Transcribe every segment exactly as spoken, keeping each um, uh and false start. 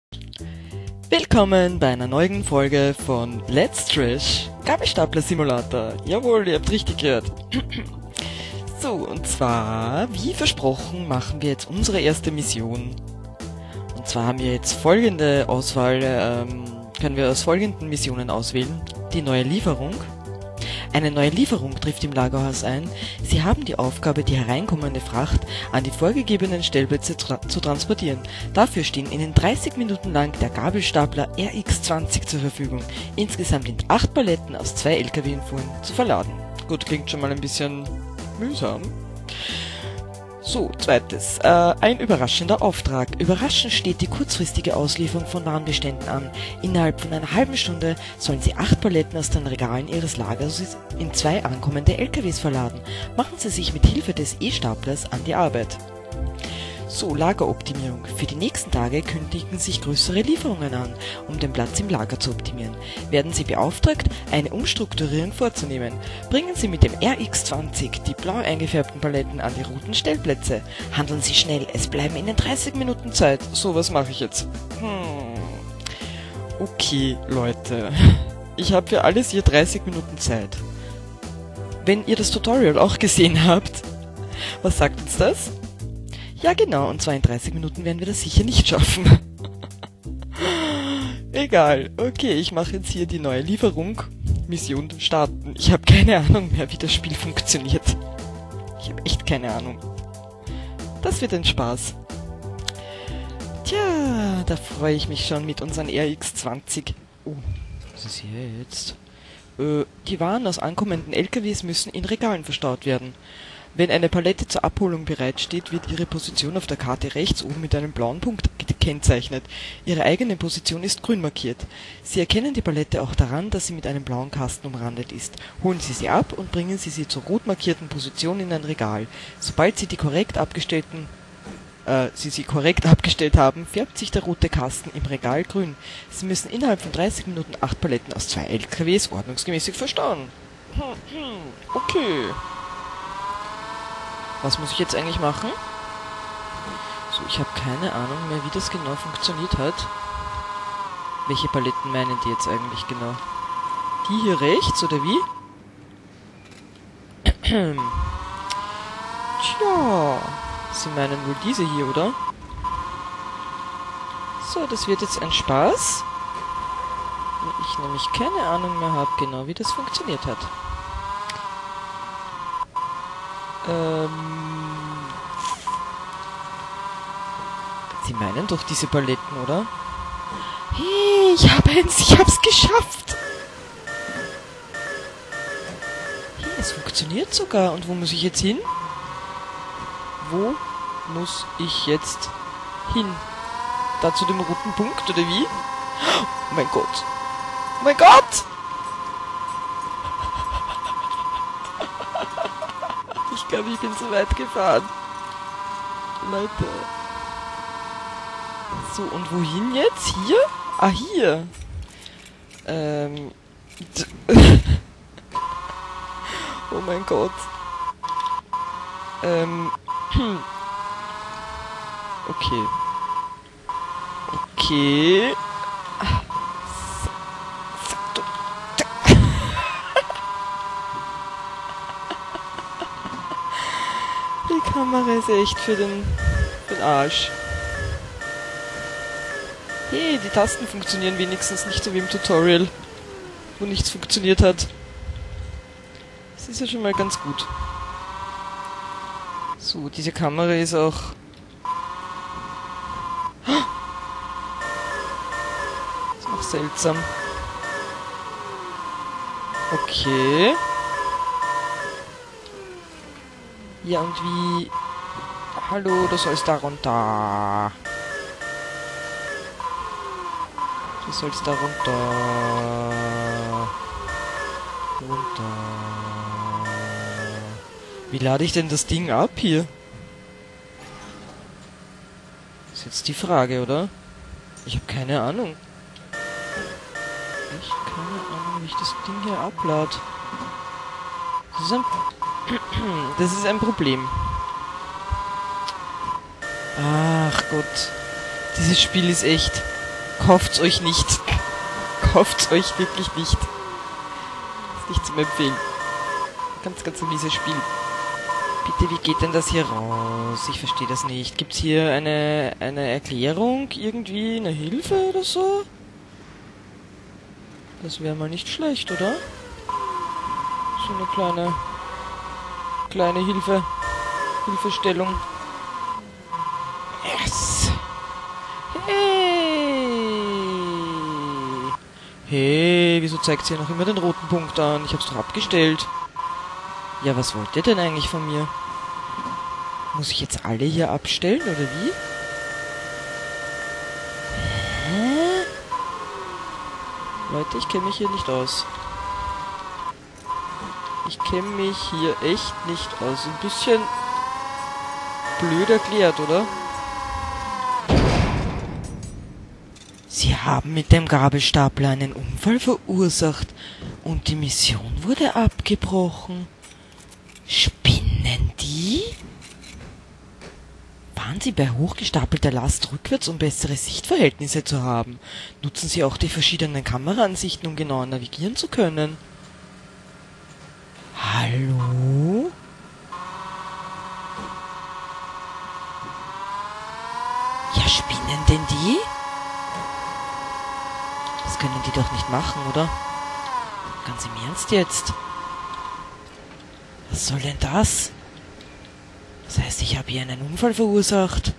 Willkommen bei einer neuen Folge von Let's Trash Gabelstapler Simulator. Jawohl, ihr habt richtig gehört. So, und zwar, wie versprochen, machen wir jetzt unsere erste Mission. Und zwar haben wir jetzt folgende Auswahl, ähm, können wir aus folgenden Missionen auswählen. Die neue Lieferung. Eine neue Lieferung trifft im Lagerhaus ein. Sie haben die Aufgabe, die hereinkommende Fracht an die vorgegebenen Stellplätze tra zu transportieren. Dafür stehen Ihnen dreißig Minuten lang der Gabelstapler R X zwanzig zur Verfügung. Insgesamt sind acht Paletten aus zwei L K W-Fuhren zu verladen. Gut, klingt schon mal ein bisschen mühsam. So, zweites. Äh, ein überraschender Auftrag. Überraschend steht die kurzfristige Auslieferung von Warenbeständen an. Innerhalb von einer halben Stunde sollen Sie acht Paletten aus den Regalen Ihres Lagers in zwei ankommende L K Ws verladen. Machen Sie sich mit Hilfe des E-Staplers an die Arbeit. So, Lageroptimierung. Für die nächsten Tage kündigen sich größere Lieferungen an, um den Platz im Lager zu optimieren. Werden Sie beauftragt, eine Umstrukturierung vorzunehmen. Bringen Sie mit dem R X zwanzig die blau eingefärbten Paletten an die Routenstellplätze. Handeln Sie schnell, es bleiben Ihnen dreißig Minuten Zeit. So, was mache ich jetzt? Hm. Okay, Leute. Ich habe für alles hier dreißig Minuten Zeit. Wenn ihr das Tutorial auch gesehen habt, was sagt uns das? Ja genau, und zwar in dreißig Minuten werden wir das sicher nicht schaffen. Egal, okay, ich mache jetzt hier die neue Lieferung. Mission starten. Ich habe keine Ahnung mehr, wie das Spiel funktioniert. Ich habe echt keine Ahnung. Das wird ein Spaß. Tja, da freue ich mich schon mit unseren R X zwanzig. Oh, was ist hier jetzt? Äh, die Waren aus ankommenden L K Ws müssen in Regalen verstaut werden. Wenn eine Palette zur Abholung bereitsteht, wird ihre Position auf der Karte rechts oben mit einem blauen Punkt gekennzeichnet. Ihre eigene Position ist grün markiert. Sie erkennen die Palette auch daran, dass sie mit einem blauen Kasten umrandet ist. Holen Sie sie ab und bringen Sie sie zur rot markierten Position in ein Regal. Sobald Sie die korrekt abgestellten, äh, Sie sie korrekt abgestellt haben, färbt sich der rote Kasten im Regal grün. Sie müssen innerhalb von dreißig Minuten acht Paletten aus zwei L K Ws ordnungsgemäß verstauen. Hm, hm, okay. Was muss ich jetzt eigentlich machen? So, ich habe keine Ahnung mehr, wie das genau funktioniert hat. Welche Paletten meinen die jetzt eigentlich genau? Die hier rechts, oder wie? Tja, Sie meinen wohl diese hier, oder? So, das wird jetzt ein Spaß. Weil ich nämlich keine Ahnung mehr habe, genau wie das funktioniert hat. Ähm, Sie meinen doch diese Paletten, oder? Hey, ich habe eins, ich hab's geschafft! Hey, es funktioniert sogar. Und wo muss ich jetzt hin? Wo muss ich jetzt hin? Da zu dem roten Punkt, oder wie? Oh mein Gott! Oh mein Gott! Ich glaube, ich bin zu weit gefahren. Leute. So, und wohin jetzt? Hier? Ah, hier. Ähm. Oh mein Gott. Ähm. Okay. Okay. Die Kamera ist echt für den, für den Arsch. Hey, die Tasten funktionieren wenigstens nicht so wie im Tutorial, wo nichts funktioniert hat. Das ist ja schon mal ganz gut. So, diese Kamera ist auch... Das ist auch seltsam. Okay. Ja, und wie... Hallo, du sollst da runter. Du sollst da runter. Runter. Wie lade ich denn das Ding ab hier? Das ist jetzt die Frage, oder? Ich habe keine Ahnung. Ich habe keine Ahnung, wie ich das Ding hier ablade. Das ist ein... Das ist ein Problem. Ach Gott. Dieses Spiel ist echt Kauft's euch nicht. Kauft's euch wirklich nicht. Ist nicht zum Empfehlen. Ganz, ganz ein mieses Spiel. Bitte, wie geht denn das hier raus? Ich verstehe das nicht. Gibt's hier eine, eine Erklärung? Irgendwie eine Hilfe oder so? Das wäre mal nicht schlecht, oder? So eine kleine, kleine Hilfe, Hilfestellung. Yes! Hey! Hey, wieso zeigt sie ja noch immer den roten Punkt an? Ich hab's doch abgestellt. Ja, was wollt ihr denn eigentlich von mir? Muss ich jetzt alle hier abstellen, oder wie? Hä? Leute, ich kenne mich hier nicht aus. Ich kenne mich hier echt nicht aus. Ein bisschen blöd erklärt, oder? Sie haben mit dem Gabelstapler einen Unfall verursacht und die Mission wurde abgebrochen. Spinnen die? Fahren Sie bei hochgestapelter Last rückwärts, um bessere Sichtverhältnisse zu haben. Nutzen Sie auch die verschiedenen Kameraansichten, um genauer navigieren zu können. Hallo? Ja, spinnen denn die? Das können die doch nicht machen, oder? Ganz im Ernst jetzt? Was soll denn das? Das heißt, ich habe hier einen Unfall verursacht.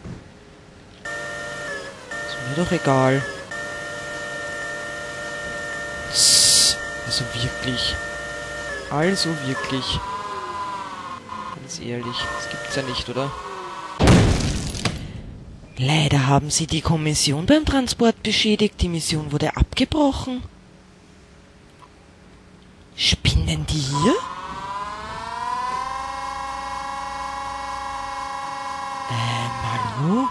Ist mir doch egal. Tss, also wirklich. Also wirklich. Ganz ehrlich, das gibt's ja nicht, oder? Leider haben Sie die Kommission beim Transport beschädigt. Die Mission wurde abgebrochen. Spinnen die hier? Ähm, hallo?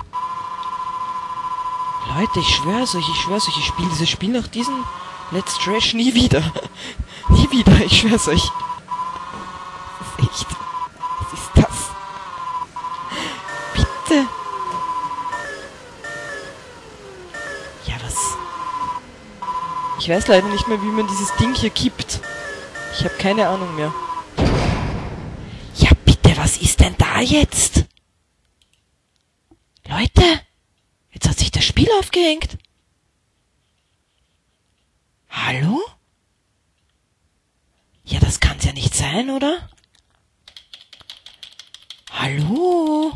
Leute, ich schwör's euch, ich schwör's euch, ich spiele dieses Spiel nach diesem Let's Trash nie wieder. Nie wieder, ich schwör's euch. Das ist echt. Was ist das? Bitte. Ja, was? Ich weiß leider nicht mehr, wie man dieses Ding hier kippt. Ich habe keine Ahnung mehr. Ja, bitte, was ist denn da jetzt? Leute, jetzt hat sich das Spiel aufgehängt. Hallo? Ja, das kann's ja nicht sein, oder? Hallo?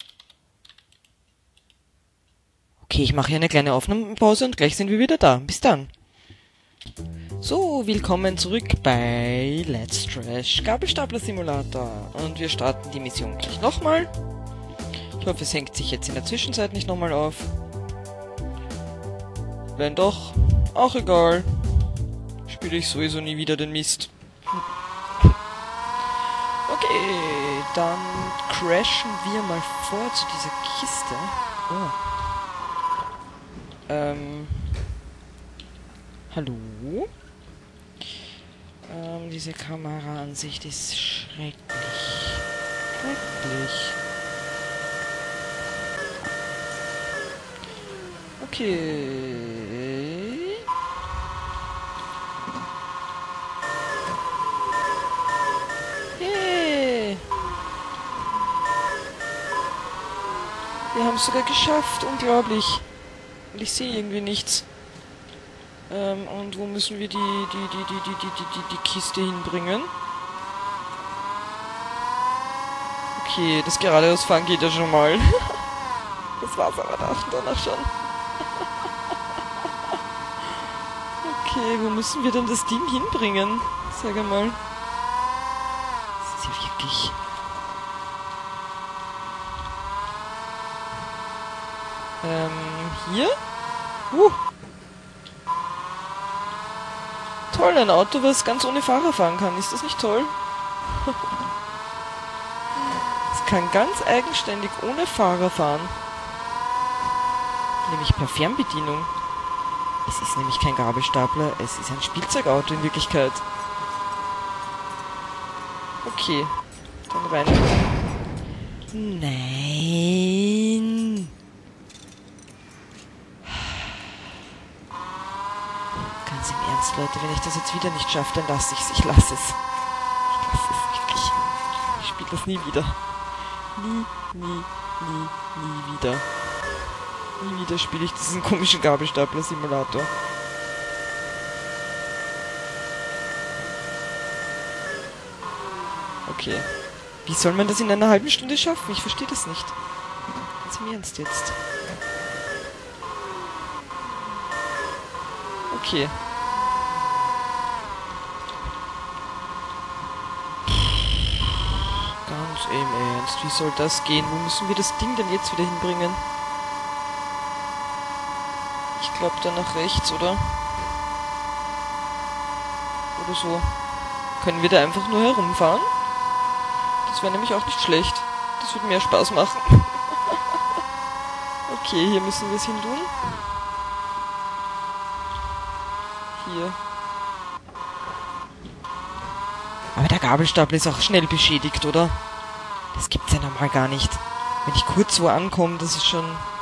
Okay, ich mache hier eine kleine Aufnahmepause und gleich sind wir wieder da. Bis dann. So, willkommen zurück bei Let's Trash Gabelstapler Simulator. Und wir starten die Mission gleich nochmal. Ich hoffe, es hängt sich jetzt in der Zwischenzeit nicht nochmal auf. Wenn doch, auch egal. Spiele ich sowieso nie wieder den Mist. Okay, dann crashen wir mal vor zu dieser Kiste. Oh. Ähm. Hallo? Ähm, diese Kameraansicht ist schrecklich. Schrecklich. Okay. Hey. Wir haben es sogar geschafft. Unglaublich. Und ich sehe irgendwie nichts. Ähm, und wo müssen wir die, die, die, die, die, die, die, die, die Kiste hinbringen? Okay, das geradeausfahren geht ja schon mal. Das war's aber danach schon. Okay, wo müssen wir denn das Ding hinbringen? Sag mal. Das ist ja wirklich... Ähm, hier? Uh. Toll, ein Auto, was ganz ohne Fahrer fahren kann. Ist das nicht toll? Es kann ganz eigenständig ohne Fahrer fahren. Nämlich per Fernbedienung. Es ist nämlich kein Gabelstapler, es ist ein Spielzeugauto in Wirklichkeit. Okay, dann rein. Nein. Ganz im Ernst, Leute, wenn ich das jetzt wieder nicht schaffe, dann lasse ich es. Ich lasse es. Ich lasse es wirklich. Ich spiele das nie wieder. Nie, nie, nie, nie wieder. Nie wieder spiele ich diesen komischen Gabelstapler-Simulator. Okay. Wie soll man das in einer halben Stunde schaffen? Ich verstehe das nicht. Ganz im Ernst jetzt. Okay. Ganz im Ernst, wie soll das gehen? Wo müssen wir das Ding denn jetzt wieder hinbringen? Ich glaube dann nach rechts, oder? Oder so. Können wir da einfach nur herumfahren? Das wäre nämlich auch nicht schlecht. Das würde mehr Spaß machen. Okay, hier müssen wir es hin tun. Hier. Aber der Gabelstapler ist auch schnell beschädigt, oder? Das gibt's ja normal gar nicht. Wenn ich kurz wo ankomme, dass es schon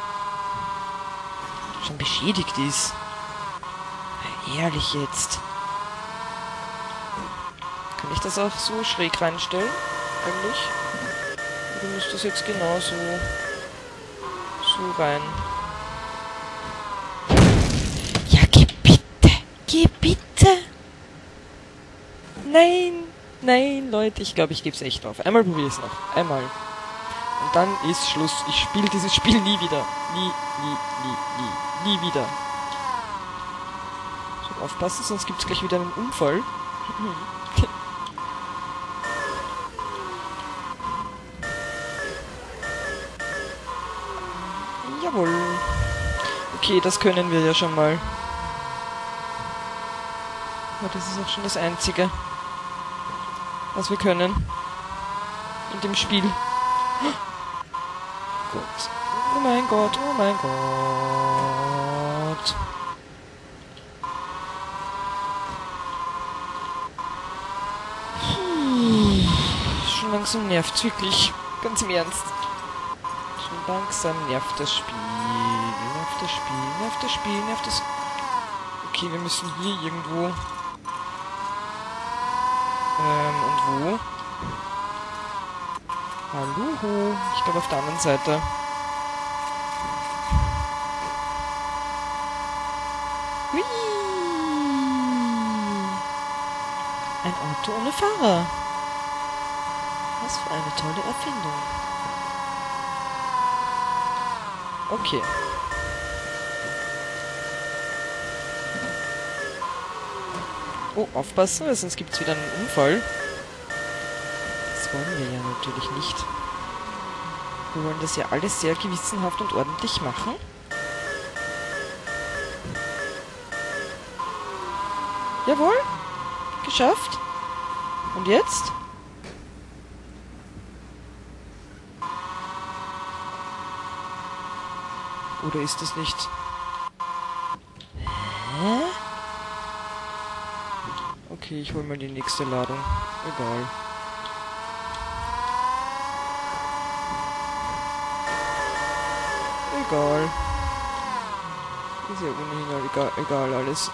schon beschädigt ist. Ehrlich jetzt. Kann ich das auch so schräg reinstellen? Eigentlich? Oder müsste das jetzt genau so so rein? Ja, geh bitte! Geh bitte! Nein! Nein, Leute, ich glaube, ich gebe es echt auf. Einmal probiere ich es noch. Einmal. Und dann ist Schluss. Ich spiele dieses Spiel nie wieder. Nie, nie, nie, nie, nie wieder. So, aufpassen, sonst gibt es gleich wieder einen Unfall. Jawohl. Okay, das können wir ja schon mal. Aber das ist auch schon das Einzige, was wir können in dem Spiel. Gott. Oh mein Gott, oh mein Gott. Hm. Schon langsam nervt's wirklich. Ganz im Ernst. Schon langsam nervt das Spiel. Nervt das Spiel, nervt das Spiel, nervt das... Okay, wir müssen hier irgendwo... Ähm, und wo? Hallo? Ich glaube auf der anderen Seite. Hui! Ein Auto ohne Fahrer. Was für eine tolle Erfindung. Okay. Oh, aufpassen, weil sonst gibt es wieder einen Unfall. Das wollen wir ja natürlich nicht. Wir wollen das ja alles sehr gewissenhaft und ordentlich machen. Jawohl, geschafft. Und jetzt? Oder ist es nicht? Hä? Okay, ich hol mal die nächste Ladung. Egal. Egal. Ist ja ohnehin egal, egal alles.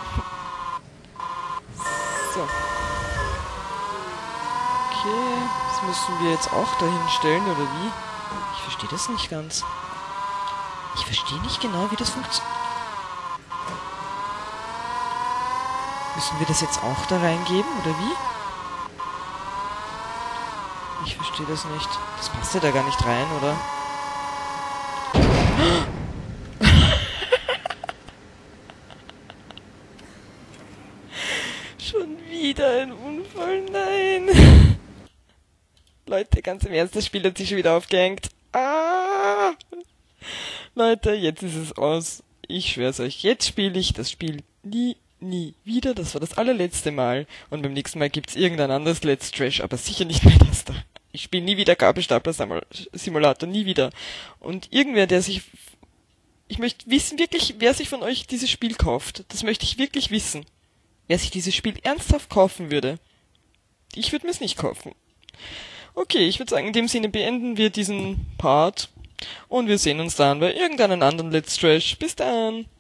So. Okay, das müssen wir jetzt auch dahin stellen, oder wie? Ich verstehe das nicht ganz. Ich verstehe nicht genau, wie das funktioniert. Müssen wir das jetzt auch da reingeben, oder wie? Ich verstehe das nicht. Das passt ja da gar nicht rein, oder? Schon wieder ein Unfall, nein! Leute, ganz im Ernst, das Spiel hat sich schon wieder aufgehängt. Ah! Leute, jetzt ist es aus. Ich schwör's euch, jetzt spiele ich das Spiel nie, nie wieder. Das war das allerletzte Mal. Und beim nächsten Mal gibt's irgendein anderes Let's Trash, aber sicher nicht mehr das da. Ich spiele nie wieder Gabelstapler-Simulator, nie wieder. Und irgendwer, der sich... Ich möchte wissen wirklich, wer sich von euch dieses Spiel kauft. Das möchte ich wirklich wissen. Wer sich dieses Spiel ernsthaft kaufen würde. Ich würde mir es nicht kaufen. Okay, ich würde sagen, in dem Sinne beenden wir diesen Part. Und wir sehen uns dann bei irgendeinem anderen Let's Trash. Bis dann!